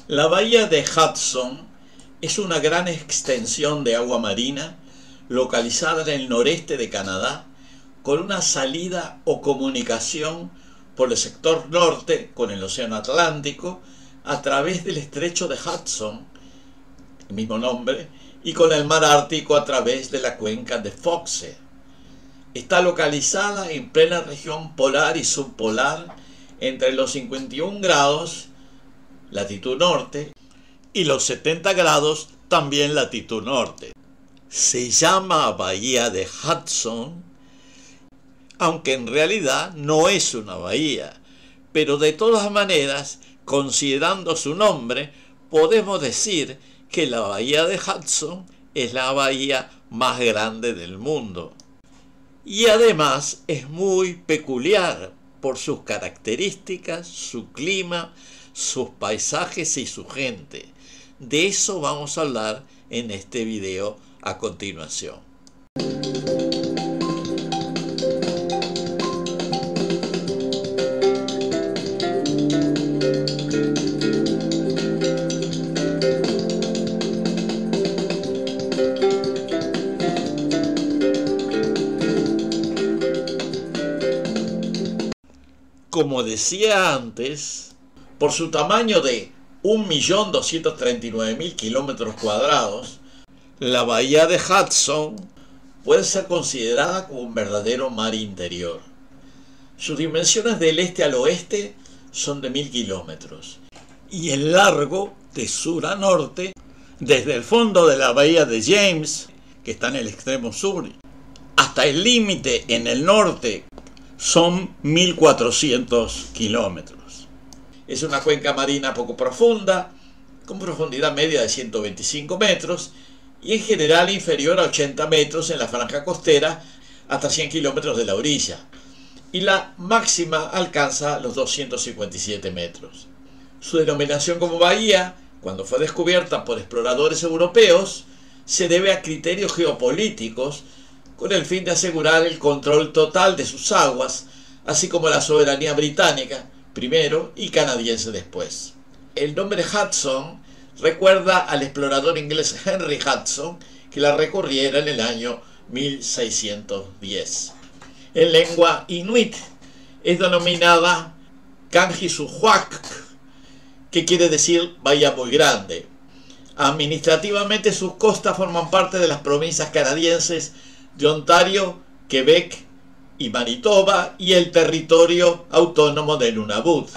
La bahía de Hudson es una gran extensión de agua marina localizada en el noreste de Canadá, con una salida o comunicación por el sector norte con el Océano Atlántico a través del estrecho de Hudson, el mismo nombre, y con el mar Ártico a través de la cuenca de Foxe. Está localizada en plena región polar y subpolar entre los 51 grados latitud norte y los 70 grados también latitud norte. Se llama Bahía de Hudson, aunque en realidad no es una bahía, pero de todas maneras, considerando su nombre, podemos decir que la Bahía de Hudson es la bahía más grande del mundo. Y además es muy peculiar por sus características, su clima, sus paisajes y su gente. De eso vamos a hablar en este video a continuación. Como decía antes, por su tamaño de 1.239.000 kilómetros cuadrados, la bahía de Hudson puede ser considerada como un verdadero mar interior. Sus dimensiones del este al oeste son de 1.000 kilómetros y el largo de sur a norte, desde el fondo de la bahía de James, que está en el extremo sur, hasta el límite en el norte, son 1.400 kilómetros. Es una cuenca marina poco profunda, con profundidad media de 125 metros y en general inferior a 80 metros en la franja costera hasta 100 kilómetros de la orilla, y la máxima alcanza los 257 metros. Su denominación como bahía, cuando fue descubierta por exploradores europeos, se debe a criterios geopolíticos con el fin de asegurar el control total de sus aguas, así como la soberanía británica primero y canadiense después. El nombre Hudson recuerda al explorador inglés Henry Hudson, que la recorriera en el año 1610. En lengua inuit es denominada Kangissuaq, que quiere decir bahía muy grande. Administrativamente sus costas forman parte de las provincias canadienses de Ontario, Quebec y Manitoba y el territorio autónomo de Nunavut.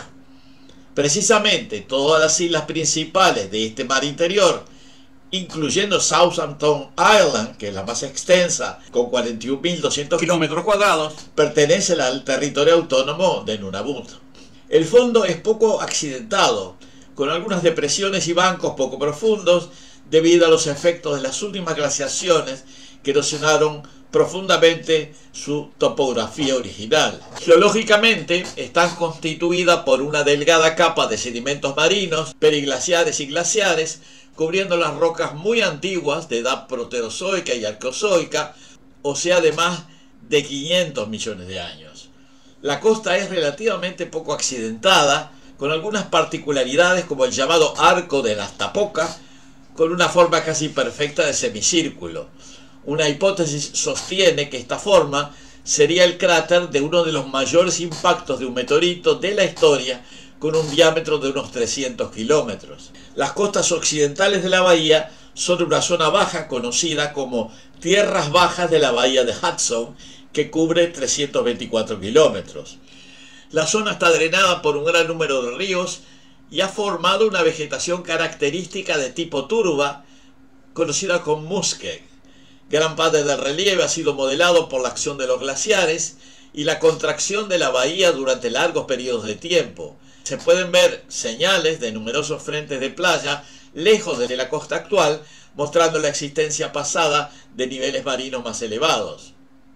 Precisamente todas las islas principales de este mar interior, incluyendo Southampton Island, que es la más extensa, con 41.200 kilómetros cuadrados, pertenecen al territorio autónomo de Nunavut. El fondo es poco accidentado, con algunas depresiones y bancos poco profundos, debido a los efectos de las últimas glaciaciones que erosionaron profundamente su topografía original. Geológicamente están constituidas por una delgada capa de sedimentos marinos, periglaciares y glaciares, cubriendo las rocas muy antiguas de edad proterozoica y arqueozoica, o sea, de más de 500 millones de años. La costa es relativamente poco accidentada, con algunas particularidades como el llamado Arco de las Tapoca, con una forma casi perfecta de semicírculo. Una hipótesis sostiene que esta forma sería el cráter de uno de los mayores impactos de un meteorito de la historia, con un diámetro de unos 300 kilómetros. Las costas occidentales de la bahía son una zona baja conocida como Tierras Bajas de la Bahía de Hudson, que cubre 324 kilómetros. La zona está drenada por un gran número de ríos y ha formado una vegetación característica de tipo turba, conocida como muskeg. Gran parte del relieve ha sido modelado por la acción de los glaciares y la contracción de la bahía durante largos periodos de tiempo. Se pueden ver señales de numerosos frentes de playa lejos de la costa actual, mostrando la existencia pasada de niveles marinos más elevados.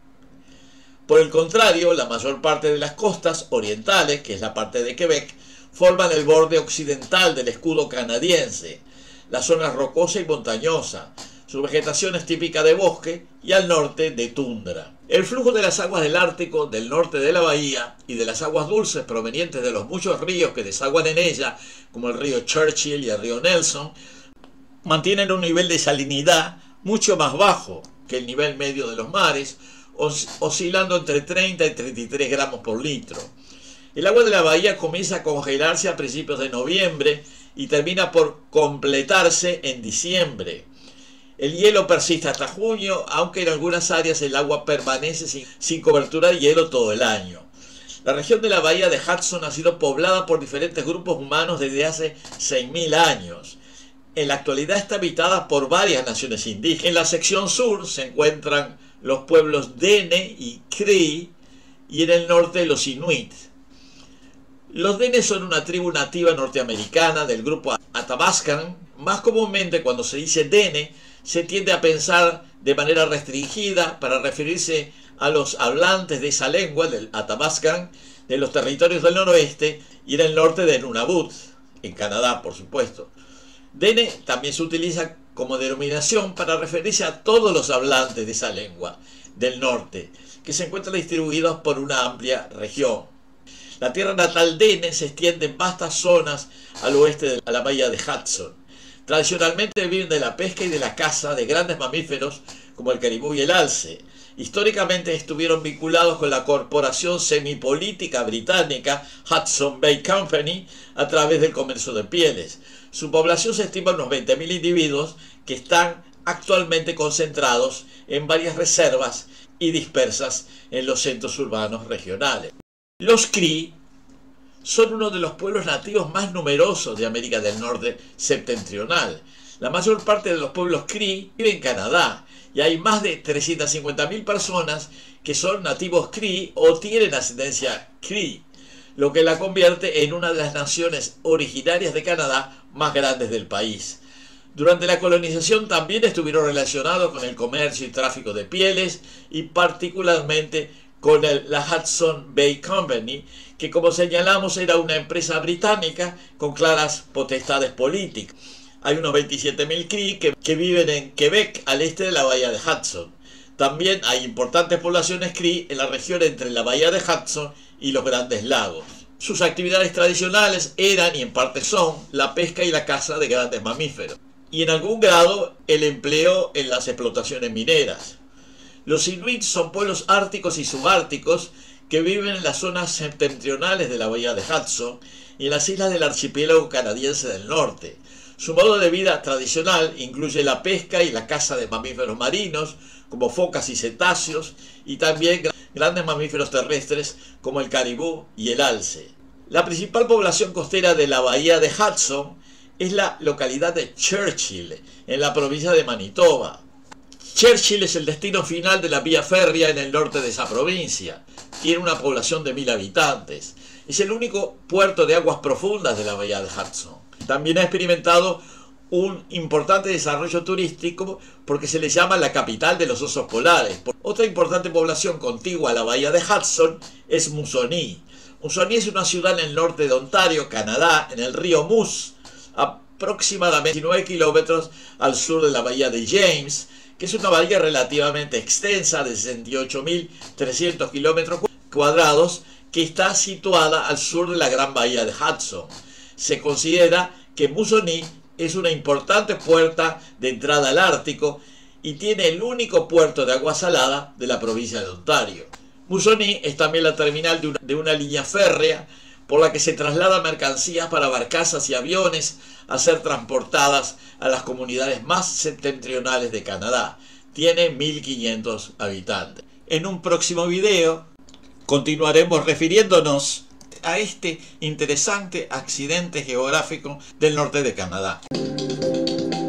Por el contrario, la mayor parte de las costas orientales, que es la parte de Quebec, forman el borde occidental del escudo canadiense. La zona es rocosa y montañosa. Su vegetación es típica de bosque y al norte de tundra. El flujo de las aguas del Ártico, del norte de la bahía y de las aguas dulces provenientes de los muchos ríos que desaguan en ella, como el río Churchill y el río Nelson, mantienen un nivel de salinidad mucho más bajo que el nivel medio de los mares, oscilando entre 30 y 33 gramos por litro. El agua de la bahía comienza a congelarse a principios de noviembre y termina por completarse en diciembre. El hielo persiste hasta junio, aunque en algunas áreas el agua permanece sin cobertura de hielo todo el año. La región de la bahía de Hudson ha sido poblada por diferentes grupos humanos desde hace 6.000 años. En la actualidad está habitada por varias naciones indígenas. En la sección sur se encuentran los pueblos Dene y Cree, y en el norte los Inuit. Los Dene son una tribu nativa norteamericana del grupo Athabascan. Más comúnmente, cuando se dice Dene, se tiende a pensar de manera restringida para referirse a los hablantes de esa lengua, del Athabascan, de los territorios del noroeste y en el norte de Nunavut, en Canadá, por supuesto. Dene también se utiliza como denominación para referirse a todos los hablantes de esa lengua del norte, que se encuentran distribuidos por una amplia región. La tierra natal Dene se extiende en vastas zonas al oeste de la bahía de Hudson. Tradicionalmente viven de la pesca y de la caza de grandes mamíferos como el caribú y el alce. Históricamente estuvieron vinculados con la corporación semipolítica británica Hudson Bay Company a través del comercio de pieles. Su población se estima en unos 20.000 individuos que están actualmente concentrados en varias reservas y dispersas en los centros urbanos regionales. Los Cree son uno de los pueblos nativos más numerosos de América del Norte septentrional. La mayor parte de los pueblos Cree vive en Canadá y hay más de 350.000 personas que son nativos Cree o tienen ascendencia Cree, lo que la convierte en una de las naciones originarias de Canadá más grandes del país. Durante la colonización también estuvieron relacionados con el comercio y tráfico de pieles y particularmente con la Hudson Bay Company, que como señalamos era una empresa británica con claras potestades políticas. Hay unos 27.000 Cree que viven en Quebec, al este de la bahía de Hudson. También hay importantes poblaciones Cree en la región entre la bahía de Hudson y los Grandes Lagos. Sus actividades tradicionales eran, y en parte son, la pesca y la caza de grandes mamíferos, y en algún grado el empleo en las explotaciones mineras. Los Inuit son pueblos árticos y subárticos que viven en las zonas septentrionales de la bahía de Hudson y en las islas del archipiélago canadiense del norte. Su modo de vida tradicional incluye la pesca y la caza de mamíferos marinos, como focas y cetáceos, y también grandes mamíferos terrestres como el caribú y el alce. La principal población costera de la bahía de Hudson es la localidad de Churchill, en la provincia de Manitoba. Churchill es el destino final de la vía férrea en el norte de esa provincia. Tiene una población de 1.000 habitantes. Es el único puerto de aguas profundas de la bahía de Hudson. También ha experimentado un importante desarrollo turístico porque se le llama la capital de los osos polares. Otra importante población contigua a la bahía de Hudson es Moosonee. Moosonee es una ciudad en el norte de Ontario, Canadá, en el río Moose, aproximadamente 19 kilómetros al sur de la bahía de James, que es una bahía relativamente extensa de 68.300 kilómetros cuadrados, que está situada al sur de la gran bahía de Hudson. Se considera que Moosonee es una importante puerta de entrada al Ártico y tiene el único puerto de agua salada de la provincia de Ontario. Moosonee es también la terminal de una línea férrea por la que se trasladan mercancías para barcazas y aviones a ser transportadas a las comunidades más septentrionales de Canadá. Tiene 1.500 habitantes. En un próximo video continuaremos refiriéndonos a este interesante accidente geográfico del norte de Canadá.